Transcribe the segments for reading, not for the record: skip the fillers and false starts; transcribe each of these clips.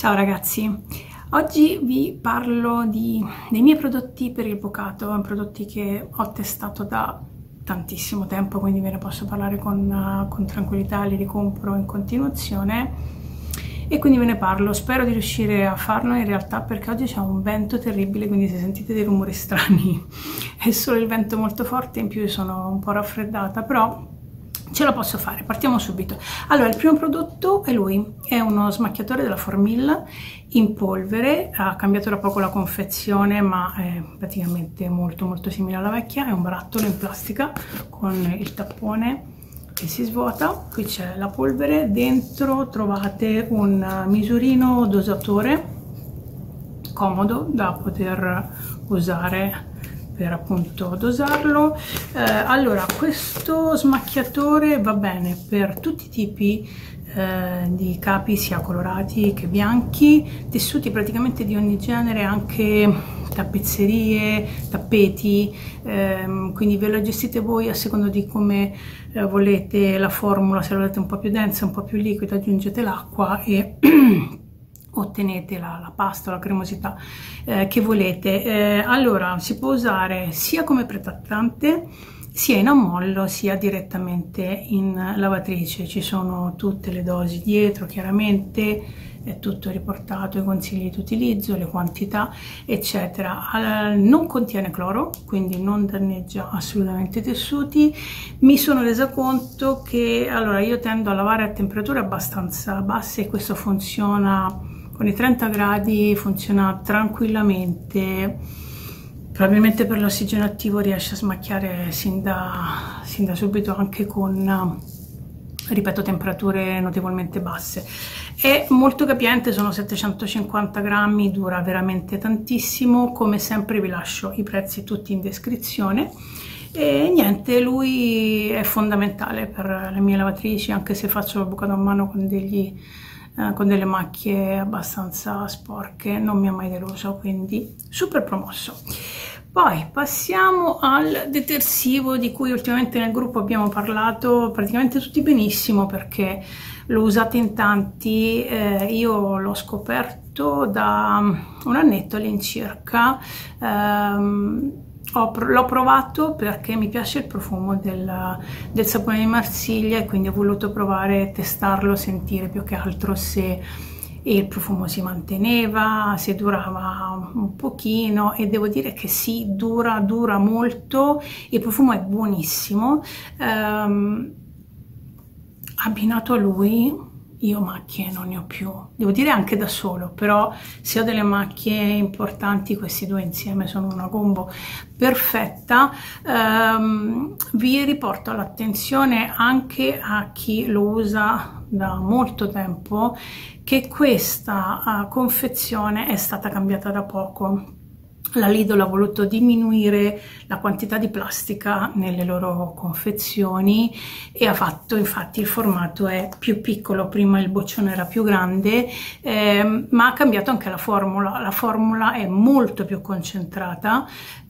Ciao ragazzi, oggi vi parlo dei miei prodotti per il bucato, prodotti che ho testato da tantissimo tempo, quindi ve ne posso parlare con tranquillità, li ricompro in continuazione e quindi ve ne parlo. Spero di riuscire a farlo in realtà, perché oggi c'è un vento terribile, quindi se sentite dei rumori strani è solo il vento molto forte, in più io sono un po' raffreddata, però ce la posso fare. Partiamo subito. Allora, il primo prodotto è lui, è uno smacchiatore della Formil in polvere, ha cambiato da poco la confezione ma è praticamente molto simile alla vecchia. È un barattolo in plastica con il tappone che si svuota. Qui c'è la polvere, dentro trovate un misurino dosatore comodo da poter usare per appunto dosarlo. Allora, questo smacchiatore va bene per tutti i tipi di capi, sia colorati che bianchi, tessuti praticamente di ogni genere, anche tappezzerie, tappeti, quindi ve lo gestite voi a seconda di come volete la formula. Se la volete un po' più densa, un po' più liquida, aggiungete l'acqua e ottenete la pasta, la cremosità che volete. Allora, si può usare sia come pretattante, sia in ammollo, sia direttamente in lavatrice. Ci sono tutte le dosi dietro, chiaramente è tutto riportato, i consigli di utilizzo, le quantità eccetera. Non contiene cloro, quindi non danneggia assolutamente i tessuti. Mi sono resa conto che allora io tendo a lavare a temperature abbastanza basse e questo funziona con i 30 gradi, funziona tranquillamente. Probabilmente per l'ossigeno attivo riesce a smacchiare sin da subito, anche con, ripeto, temperature notevolmente basse. È molto capiente, sono 750 grammi, dura veramente tantissimo. Come sempre vi lascio i prezzi tutti in descrizione. E niente, lui è fondamentale per le mie lavatrici, anche se faccio il bucato a mano con delle macchie abbastanza sporche, non mi ha mai deluso, quindi super promosso. Poi passiamo al detersivo, di cui ultimamente nel gruppo abbiamo parlato praticamente tutti benissimo, perché lo usate in tanti. Io l'ho scoperto da un annetto all'incirca. L'ho provato perché mi piace il profumo del sapone di Marsiglia e quindi ho voluto provare e testarlo, sentire più che altro se il profumo si manteneva, se durava un pochino, e devo dire che sì, dura molto. Il profumo è buonissimo. Abbinato a lui io macchie non ne ho più, devo dire anche da solo, però se ho delle macchie importanti questi due insieme sono una combo perfetta. Vi riporto all'attenzione anche a chi lo usa da molto tempo che questa confezione è stata cambiata da poco. La Lidl ha voluto diminuire la quantità di plastica nelle loro confezioni e ha fatto, infatti il formato è più piccolo. Prima il boccione era più grande, ma ha cambiato anche la formula. La formula è molto più concentrata.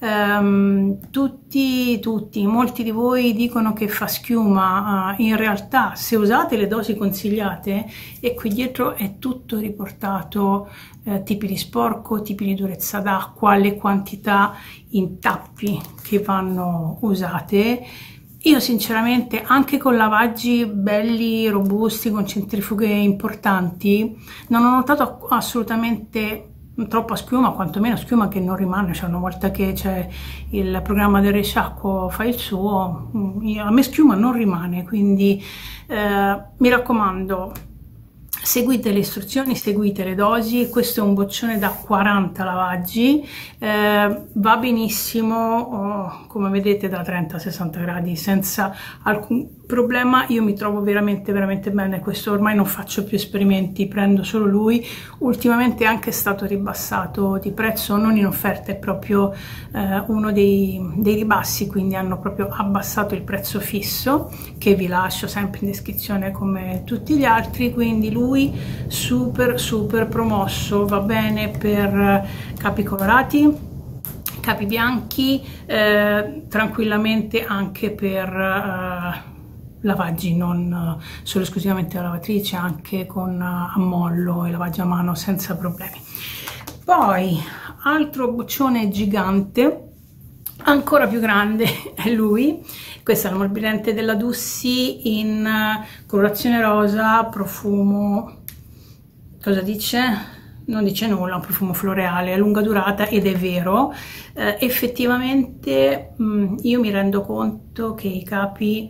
Molti di voi dicono che fa schiuma. In realtà, se usate le dosi consigliate, e qui dietro è tutto riportato, tipi di sporco, tipi di durezza d'acqua, le quantità in tappi che vanno usate. Io sinceramente, anche con lavaggi belli, robusti, con centrifughe importanti, non ho notato assolutamente troppa schiuma, quantomeno schiuma che non rimane. Cioè, una volta che c'è il programma del risciacquo fa il suo, a me schiuma non rimane. Quindi mi raccomando, seguite le istruzioni, seguite le dosi. Questo è un boccione da 40 lavaggi, va benissimo, come vedete, da 30-60 gradi senza alcun problema. Io mi trovo veramente bene. Questo ormai non faccio più esperimenti, prendo solo lui. Ultimamente è anche stato ribassato di prezzo, non in offerta, è proprio uno dei ribassi, quindi hanno proprio abbassato il prezzo fisso, che vi lascio sempre in descrizione come tutti gli altri. Quindi lui super promosso, va bene per capi colorati, capi bianchi, tranquillamente anche per lavaggi non solo esclusivamente alla lavatrice, anche con ammollo e lavaggio a mano senza problemi. Poi altro boccione gigante, ancora più grande, è lui. Questa è l'ammorbidente della Dussi in colorazione rosa, profumo, cosa dice? Non dice nulla, un profumo floreale a lunga durata, ed è vero. Effettivamente io mi rendo conto che i capi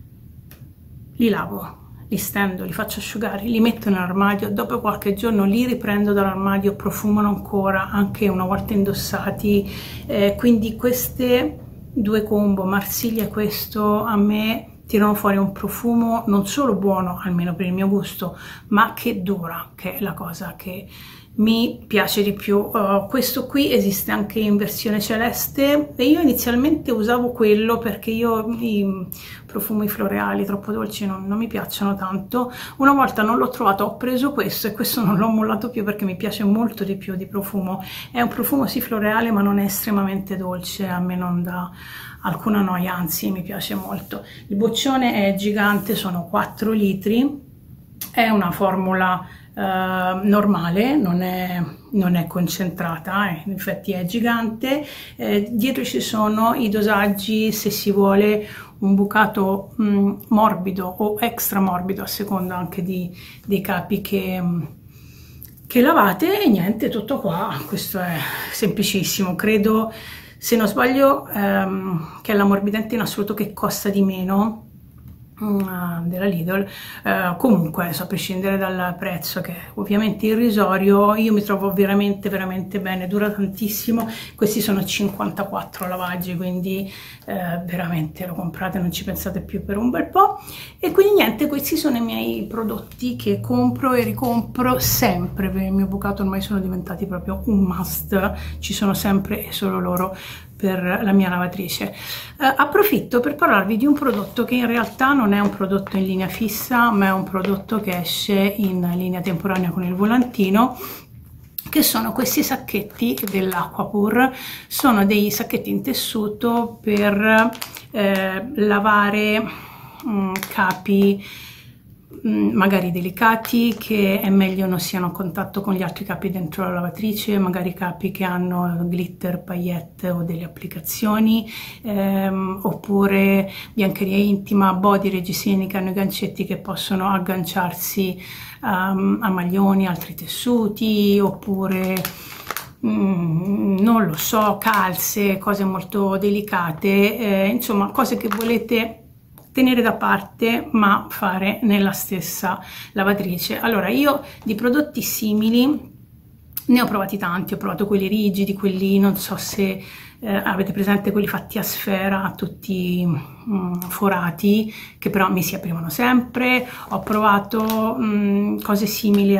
li lavo, li stendo, li faccio asciugare, li metto nell'armadio, dopo qualche giorno li riprendo dall'armadio, profumano ancora anche una volta indossati, quindi queste due combo, Marsiglia e questo, a me tirano fuori un profumo non solo buono, almeno per il mio gusto, ma che dura, che è la cosa che mi piace di più. Questo qui esiste anche in versione celeste e io inizialmente usavo quello perché io i profumi floreali troppo dolci non mi piacciono tanto. Una volta non l'ho trovato, ho preso questo e questo non l'ho mollato più perché mi piace molto di più di profumo. È un profumo sì floreale, ma non è estremamente dolce, a me non dà alcuna noia, anzi mi piace molto. Il boccione è gigante, sono 4 litri, è una formula normale, non è concentrata, in effetti è gigante. Dietro ci sono i dosaggi se si vuole un bucato morbido o extra morbido, a seconda anche dei capi che lavate, e niente, tutto qua. Questo è semplicissimo, credo, se non sbaglio, che è l'ammorbidente in assoluto che costa di meno della Lidl. Comunque, a prescindere dal prezzo, che è ovviamente irrisorio, io mi trovo veramente bene, dura tantissimo. Questi sono 54 lavaggi, quindi veramente lo comprate, non ci pensate più per un bel po'. E quindi niente, questi sono i miei prodotti che compro e ricompro sempre per il mio bucato, ormai sono diventati proprio un must, ci sono sempre e solo loro per la mia lavatrice. Approfitto per parlarvi di un prodotto che in realtà non è un prodotto in linea fissa, ma è un prodotto che esce in linea temporanea con il volantino, che sono questi sacchetti dell'Aquapur. Sono dei sacchetti in tessuto per lavare capi magari delicati, che è meglio non siano a contatto con gli altri capi dentro la lavatrice, magari capi che hanno glitter, paillette o delle applicazioni, oppure biancheria intima, body, reggiseni che hanno i gancetti che possono agganciarsi a maglioni, altri tessuti, oppure non lo so, calze, cose molto delicate, insomma cose che volete tenere da parte ma fare nella stessa lavatrice. Allora, io di prodotti simili ne ho provati tanti, ho provato quelli rigidi, quelli, non so se avete presente, quelli fatti a sfera, tutti forati, che però mi si aprivano sempre. Ho provato cose simili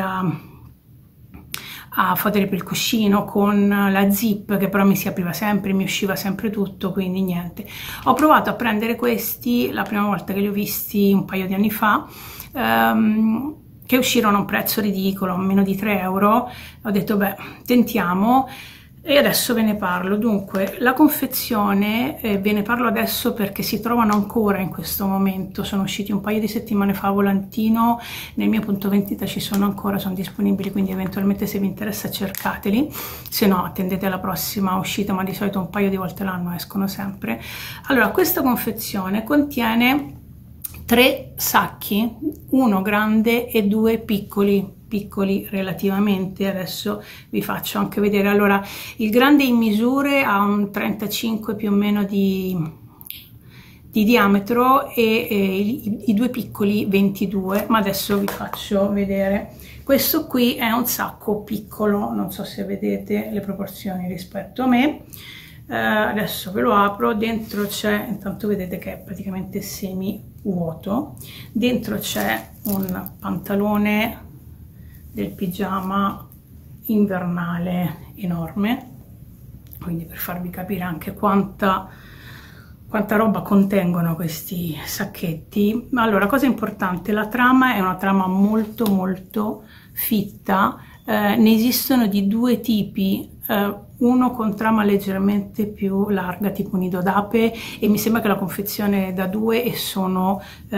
a fodere per il cuscino con la zip, che però mi si apriva sempre, mi usciva sempre tutto, quindi niente. Ho provato a prendere questi la prima volta che li ho visti un paio di anni fa, che uscirono a un prezzo ridicolo, meno di 3 euro. Ho detto beh, tentiamo, e adesso ve ne parlo. Dunque, la confezione, ve ne parlo adesso perché si trovano ancora in questo momento, sono usciti un paio di settimane fa a volantino, nel mio punto vendita ci sono ancora, sono disponibili, quindi eventualmente se vi interessa cercateli, se no attendete la prossima uscita, ma di solito un paio di volte l'anno escono sempre. Allora, questa confezione contiene 3 sacchi, uno grande e 2 piccoli relativamente. Adesso vi faccio anche vedere. Allora, il grande in misure ha un 35 più o meno di diametro e i 2 piccoli 22, ma adesso vi faccio vedere. Questo qui è un sacco piccolo, non so se vedete le proporzioni rispetto a me. Adesso ve lo apro. Dentro c'è, intanto vedete che è praticamente semi vuoto, dentro c'è un pantalone del pigiama invernale enorme, quindi per farvi capire anche quanta roba contengono questi sacchetti. Allora, cosa importante, la trama è una trama molto fitta, ne esistono di 2 tipi, uno con trama leggermente più larga, tipo nido d'ape, e mi sembra che la confezione è da 2 e sono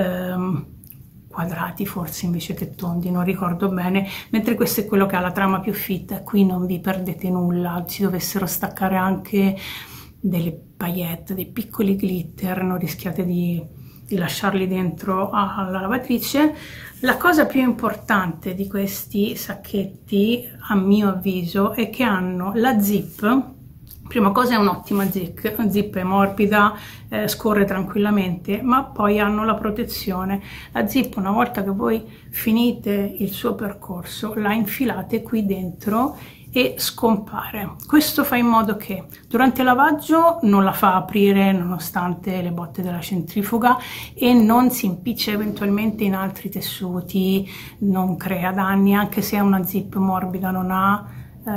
quadrati forse invece che tondi, non ricordo bene, mentre questo è quello che ha la trama più fitta. Qui non vi perdete nulla, ci dovessero staccare anche delle paillette, dei piccoli glitter, non rischiate di lasciarli dentro alla lavatrice. La cosa più importante di questi sacchetti, a mio avviso, è che hanno la zip. Prima cosa è un'ottima zip, è morbida, scorre tranquillamente, ma poi hanno la protezione. La zip, una volta che voi finite il suo percorso, la infilate qui dentro e scompare. Questo fa in modo che durante il lavaggio non la fa aprire nonostante le botte della centrifuga e non si impiccia eventualmente in altri tessuti, non crea danni, anche se è una zip morbida, non ha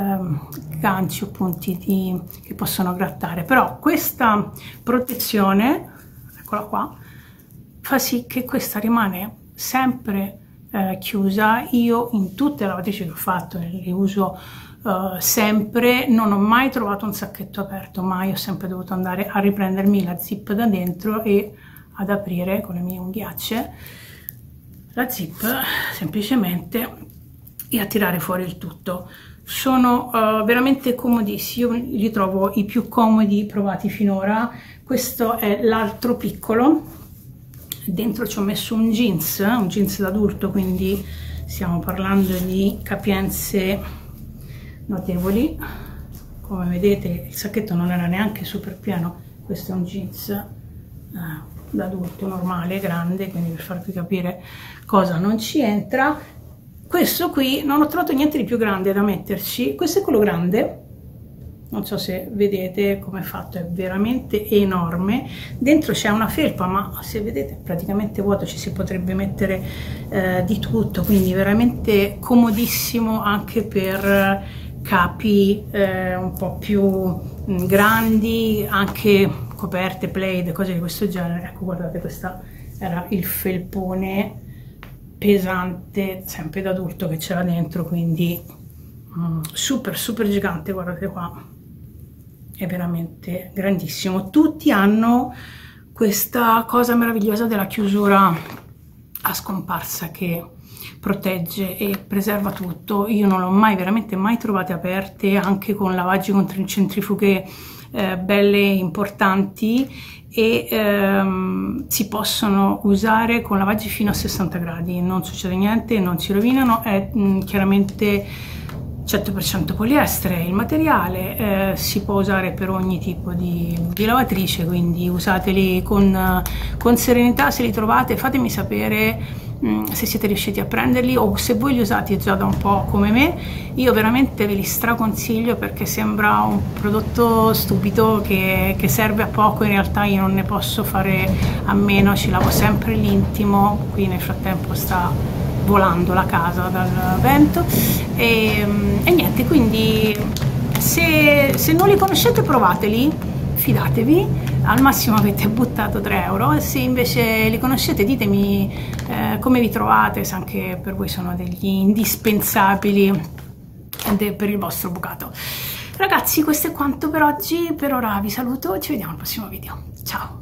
ganci o punti che possono grattare. Però questa protezione, eccola qua, fa sì che questa rimane sempre chiusa. Io in tutte le lavatrici che ho fatto, le uso sempre, non ho mai trovato un sacchetto aperto, mai, ho sempre dovuto andare a riprendermi la zip da dentro e ad aprire con le mie unghiacce la zip semplicemente e a tirare fuori il tutto. Sono veramente comodissimi, io li trovo i più comodi provati finora. Questo è l'altro piccolo, dentro ci ho messo un jeans d'adulto, quindi stiamo parlando di capienze notevoli. Come vedete il sacchetto non era neanche super pieno, questo è un jeans d'adulto normale, grande, quindi per farvi capire cosa non ci entra. Questo qui non ho trovato niente di più grande da metterci, questo è quello grande, non so se vedete come è fatto, è veramente enorme. Dentro c'è una felpa, ma se vedete è praticamente vuoto, ci si potrebbe mettere di tutto, quindi veramente comodissimo anche per capi un po' più grandi, anche coperte, plaid, cose di questo genere. Ecco, guardate, questo era il felpone pesante, sempre da adulto, che c'era dentro, quindi super gigante. Guardate qua, è veramente grandissimo. Tutti hanno questa cosa meravigliosa della chiusura a scomparsa che protegge e preserva tutto. Io non l'ho mai, veramente mai trovate aperte, anche con lavaggi con centrifughe belle importanti, e si possono usare con lavaggi fino a 60 gradi, non succede niente, non si rovinano. È chiaramente 100% poliestere il materiale, si può usare per ogni tipo di lavatrice, quindi usateli con serenità. Se li trovate fatemi sapere se siete riusciti a prenderli o se voi li usate già da un po' come me. Io veramente ve li straconsiglio perché sembra un prodotto stupido che serve a poco, in realtà io non ne posso fare a meno, ci lavo sempre l'intimo. Qui nel frattempo sta volando la casa dal vento e niente, quindi se non li conoscete provateli, fidatevi, al massimo avete buttato 3 euro. Se invece li conoscete ditemi come vi trovate, se anche per voi sono degli indispensabili per il vostro bucato. Ragazzi, questo è quanto per oggi, per ora vi saluto, ci vediamo al prossimo video, ciao!